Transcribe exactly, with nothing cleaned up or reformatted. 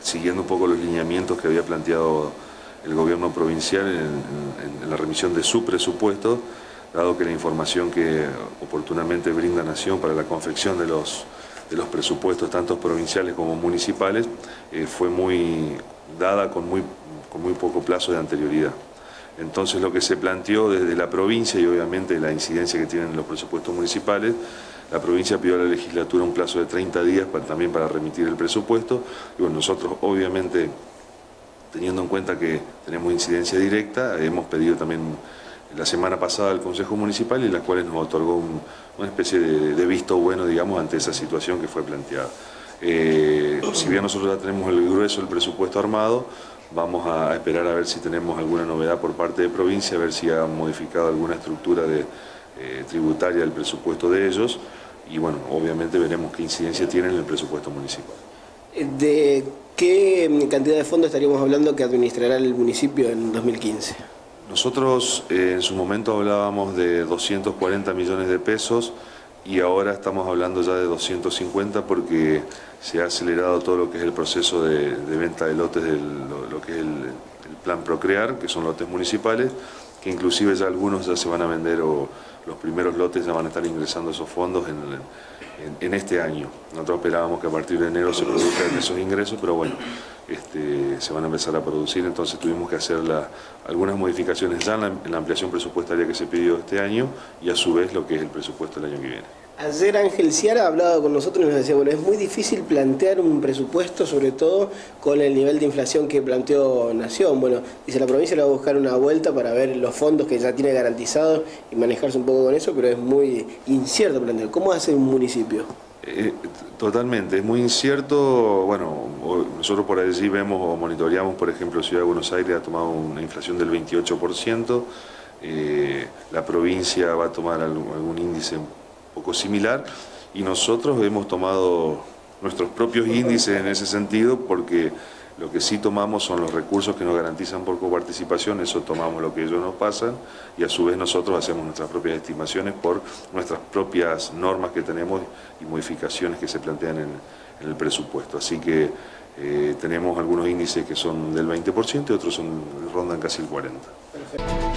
siguiendo un poco los lineamientos que había planteado el gobierno provincial en, en, en la remisión de su presupuesto, dado que la información que oportunamente brinda Nación para la confección de los, de los presupuestos, tanto provinciales como municipales, eh, fue muy dada con muy, con muy poco plazo de anterioridad. Entonces lo que se planteó desde la provincia y obviamente la incidencia que tienen los presupuestos municipales, la provincia pidió a la legislatura un plazo de treinta días para, también para remitir el presupuesto, y bueno, nosotros obviamente, teniendo en cuenta que tenemos incidencia directa, hemos pedido también la semana pasada al Consejo Municipal, y las cuales nos otorgó un, una especie de, de visto bueno, digamos, ante esa situación que fue planteada. Eh, si bien nosotros ya tenemos el grueso del presupuesto armado, vamos a esperar a ver si tenemos alguna novedad por parte de provincia, a ver si han modificado alguna estructura de, eh, tributaria del presupuesto de ellos, y bueno, obviamente veremos qué incidencia tienen en el presupuesto municipal. ¿De qué cantidad de fondos estaríamos hablando que administrará el municipio en dos mil quince? Nosotros eh, en su momento hablábamos de doscientos cuarenta millones de pesos, y ahora estamos hablando ya de doscientos cincuenta, porque se ha acelerado todo lo que es el proceso de, de venta de lotes, de lo, lo que es el, el plan Procrear, que son lotes municipales, que inclusive ya algunos ya se van a vender, o los primeros lotes ya van a estar ingresando esos fondos en, en, en este año. Nosotros esperábamos que a partir de enero se produzcan esos ingresos, pero bueno, este, se van a empezar a producir, entonces tuvimos que hacer la, algunas modificaciones ya en la, en la ampliación presupuestaria que se pidió este año, y a su vez lo que es el presupuesto del año que viene. Ayer Ángel Ciara hablaba con nosotros y nos decía, bueno, es muy difícil plantear un presupuesto, sobre todo con el nivel de inflación que planteó Nación. Bueno, dice, la provincia le va a buscar una vuelta para ver los fondos que ya tiene garantizados y manejarse un poco con eso, pero es muy incierto plantear. ¿Cómo hace un municipio? Eh, totalmente, es muy incierto. Bueno, nosotros por allí vemos o monitoreamos, por ejemplo, Ciudad de Buenos Aires ha tomado una inflación del veintiocho por ciento, eh, la provincia va a tomar algún, algún índice poco similar, y nosotros hemos tomado nuestros propios índices en ese sentido, porque lo que sí tomamos son los recursos que nos garantizan por coparticipación, eso tomamos lo que ellos nos pasan, y a su vez nosotros hacemos nuestras propias estimaciones por nuestras propias normas que tenemos y modificaciones que se plantean en, en el presupuesto. Así que eh, tenemos algunos índices que son del veinte por ciento y otros son, rondan casi el cuarenta por ciento. Perfecto.